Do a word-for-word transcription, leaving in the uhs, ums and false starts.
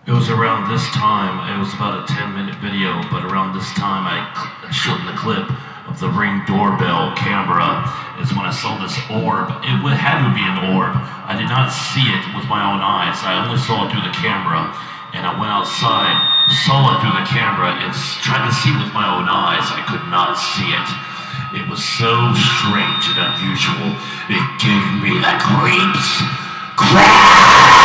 It was around this time, it was about a ten minute video, but around this time I shortened the clip of the Ring doorbell camera. Is when I saw this orb. It had to be an orb. I did not see it with my own eyes. I only saw it through the camera. And I went outside, saw it through the camera, and tried to see it with my own eyes. I could not see it. It was so strange and unusual. It gave me the creeps. Crap!